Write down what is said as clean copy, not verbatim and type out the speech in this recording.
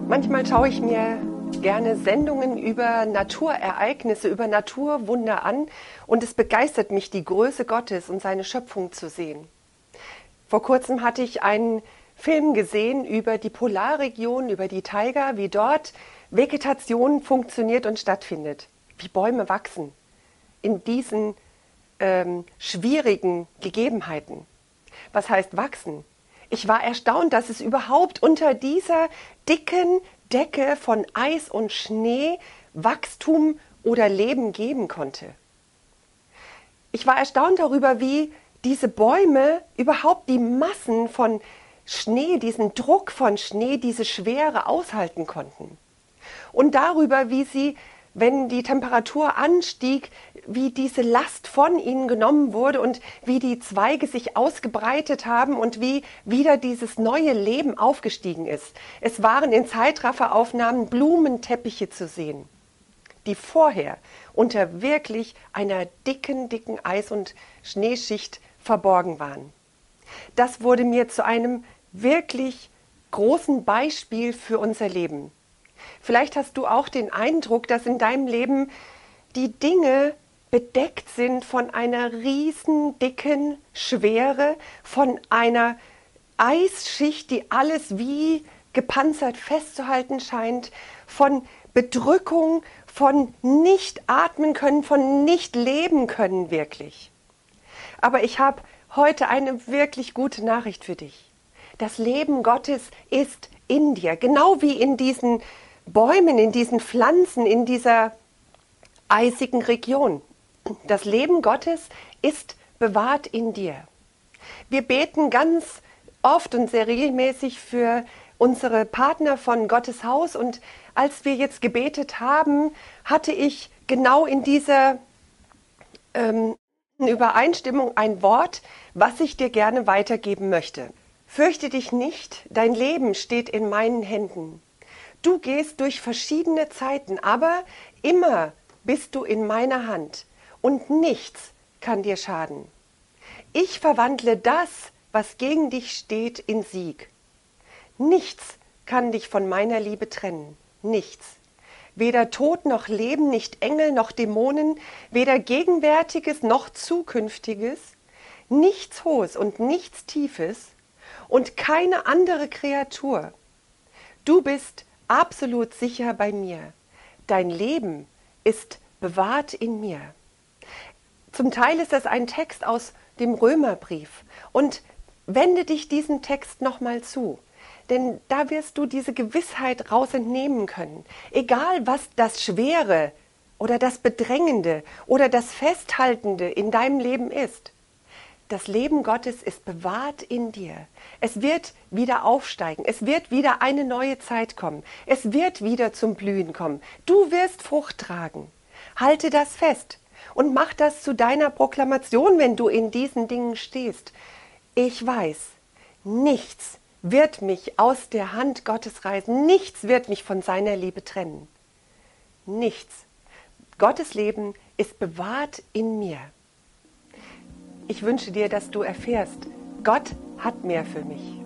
Manchmal schaue ich mir gerne Sendungen über Naturereignisse, über Naturwunder an und es begeistert mich, die Größe Gottes und seine Schöpfung zu sehen. Vor kurzem hatte ich einen Film gesehen über die Polarregion, über die Taiga, wie dort Vegetation funktioniert und stattfindet, wie Bäume wachsen in diesen schwierigen Gegebenheiten. Was heißt wachsen? Ich war erstaunt, dass es überhaupt unter dieser dicken Decke von Eis und Schnee Wachstum oder Leben geben konnte. Ich war erstaunt darüber, wie diese Bäume überhaupt die Massen von Schnee, diesen Druck von Schnee, diese Schwere aushalten konnten. Und darüber, wie sie, wenn die Temperatur anstieg, wie diese Last von ihnen genommen wurde und wie die Zweige sich ausgebreitet haben und wie wieder dieses neue Leben aufgestiegen ist. Es waren in Zeitrafferaufnahmen Blumenteppiche zu sehen, die vorher unter wirklich einer dicken Eis- und Schneeschicht verborgen waren. Das wurde mir zu einem wirklich großen Beispiel für unser Leben. Vielleicht hast du auch den Eindruck, dass in deinem Leben die Dinge bedeckt sind von einer riesen dicken Schwere, von einer Eisschicht, die alles wie gepanzert festzuhalten scheint, von Bedrückung, von nicht atmen können, von nicht leben können wirklich. Aber ich habe heute eine wirklich gute Nachricht für dich. Das Leben Gottes ist in dir, genau wie in diesen Bäumen, in diesen Pflanzen, in dieser eisigen Region. Das Leben Gottes ist bewahrt in dir. Wir beten ganz oft und sehr regelmäßig für unsere Partner von Gottes Haus und als wir jetzt gebetet haben, hatte ich genau in dieser Übereinstimmung ein Wort, was ich dir gerne weitergeben möchte. Fürchte dich nicht, dein Leben steht in meinen Händen. Du gehst durch verschiedene Zeiten, aber immer bist du in meiner Hand und nichts kann dir schaden. Ich verwandle das, was gegen dich steht, in Sieg. Nichts kann dich von meiner Liebe trennen, nichts. Weder Tod noch Leben, nicht Engel noch Dämonen, weder Gegenwärtiges noch Zukünftiges, nichts Hohes und nichts Tiefes und keine andere Kreatur. Du bist absolut sicher bei mir. Dein Leben ist bewahrt in mir. Zum Teil ist das ein Text aus dem Römerbrief. Und wende dich diesem Text nochmal zu. Denn da wirst du diese Gewissheit raus entnehmen können. Egal was das Schwere oder das Bedrängende oder das Festhaltende in deinem Leben ist. Das Leben Gottes ist bewahrt in dir. Es wird wieder aufsteigen. Es wird wieder eine neue Zeit kommen. Es wird wieder zum Blühen kommen. Du wirst Frucht tragen. Halte das fest und mach das zu deiner Proklamation, wenn du in diesen Dingen stehst. Ich weiß, nichts wird mich aus der Hand Gottes reißen. Nichts wird mich von seiner Liebe trennen. Nichts. Gottes Leben ist bewahrt in mir. Ich wünsche dir, dass du erfährst, Gott hat mehr für mich.